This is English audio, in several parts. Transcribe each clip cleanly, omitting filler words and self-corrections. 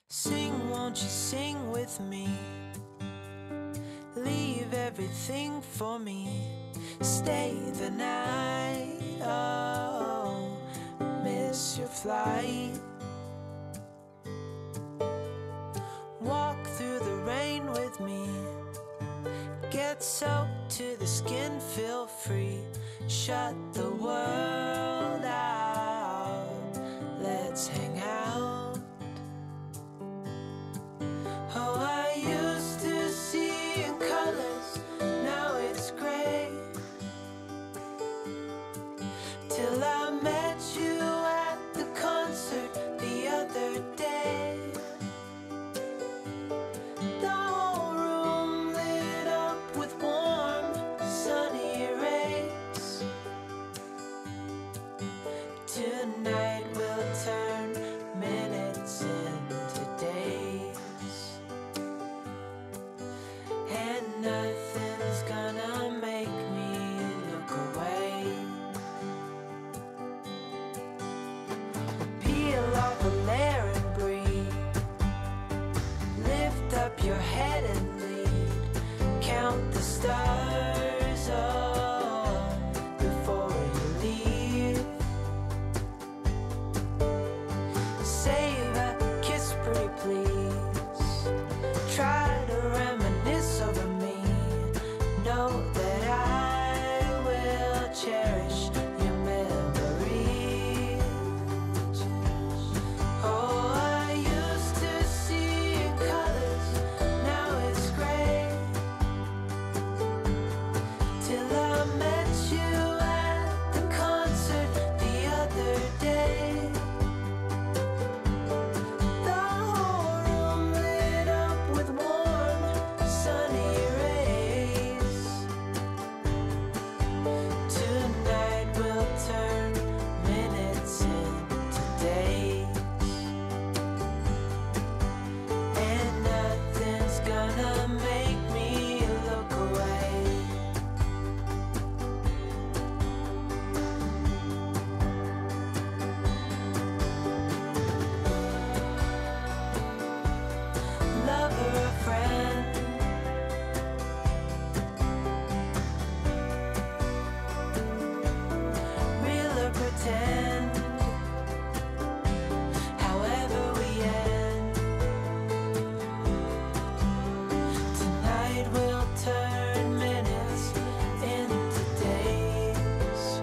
Sing, won't you sing with me? Leave everything for me. Stay the night, oh, miss your flight. Walk through the rain with me. Get soaked to the skin, feel free. Shut the world out. Let's hang out. Oh, I used to see in colors, now it's gray. Till I met you at the concert the other day. The whole room lit up with warm, sunny rays. Tonight we'll turn minutes into days, and nothing's gonna make me look away. Peel off a layer and breathe. Lift up your head and lead. Count the stars, oh, before you leave. Save a kiss, pretty please. Try to reminisce over me. Know that I will cherish your memories. Oh, I used to see in colors, now it's gray. Till I met you at the concert the other day. The whole room lit up with warm, sunny rays. Tonight we'll turn minutes into days, and nothing's gonna make me look away. Lover or friend, real or pretend, however we end. Tonight we'll turn minutes into days.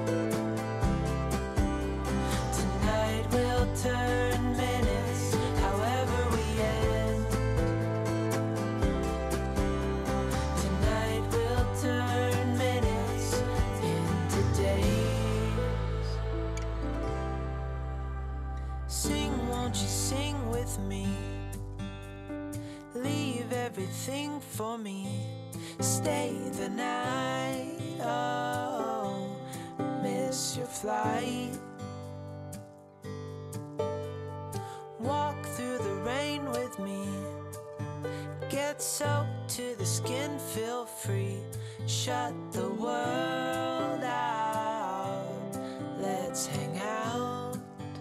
Tonight we'll turn minutes, however we end. Tonight we'll turn minutes into days. Sing, won't you sing with me? Leave everything for me. Stay the night, oh, miss your flight. Walk through the rain with me. Get soaked to the skin, feel free. Shut the world out. Let's hang out.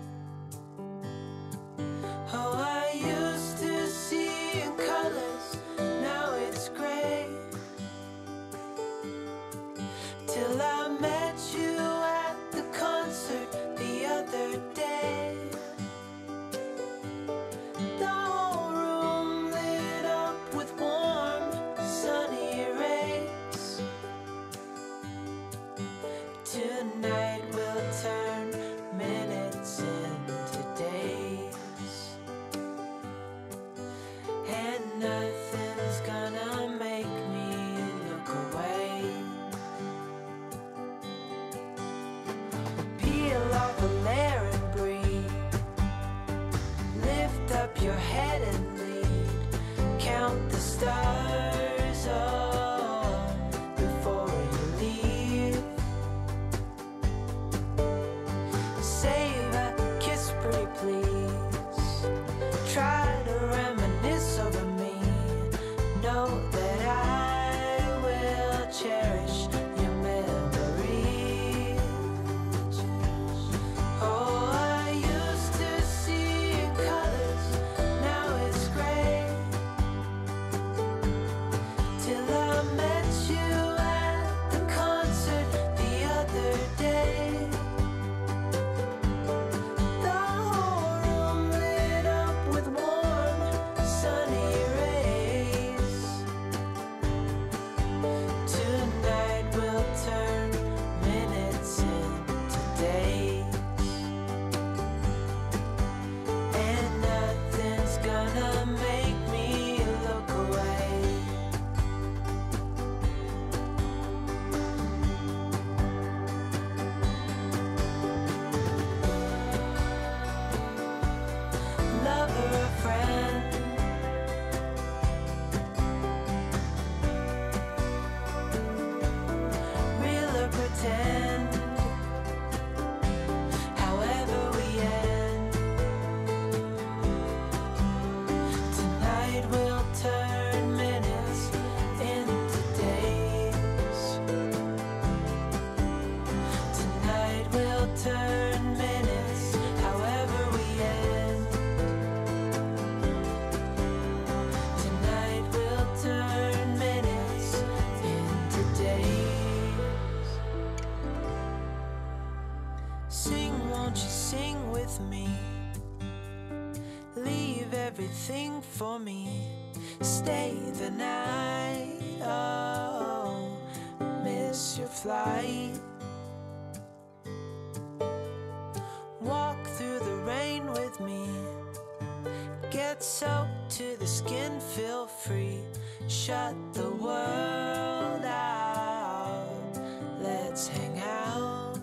Oh, I used to see in colors, now it's gray. Till I met you at the concert the other day. The whole room lit up with warm, sunny rays. Tonight we'll turn minutes into days, and nothing's gonna make me look away. Peel off a layer and breathe. Lift up your head and lead. Count the stars, oh, before you leave. Save a kiss, pretty please. Try to reminisce over me. Know that I will cherish your memories. Oh, I used to see in colors, now it's anything for me. Stay the night, oh, miss your flight. Walk through the rain with me. Get soaked to the skin, feel free. Shut the world out. Let's hang out.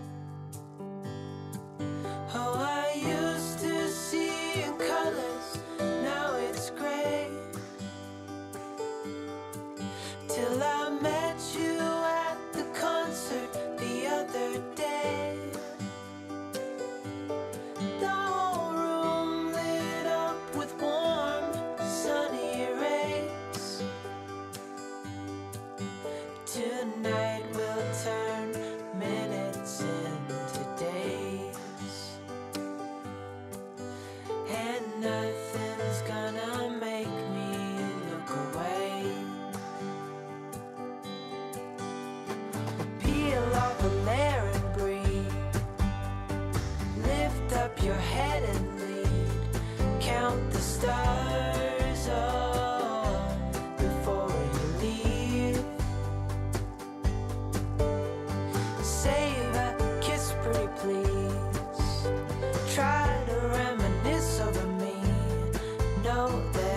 Oh, I used to see in colors, now it's gray. Till I met you at the concert the other day. The whole room lit up with warm, sunny rays. Tonight we'll turn minutes into days, and nothing's gonna make me look away. Peel off a layer and breathe. Lift up your head and lead. Count the stars, oh, before you leave. Save a kiss, pretty please. Try to reminisce over me. Know that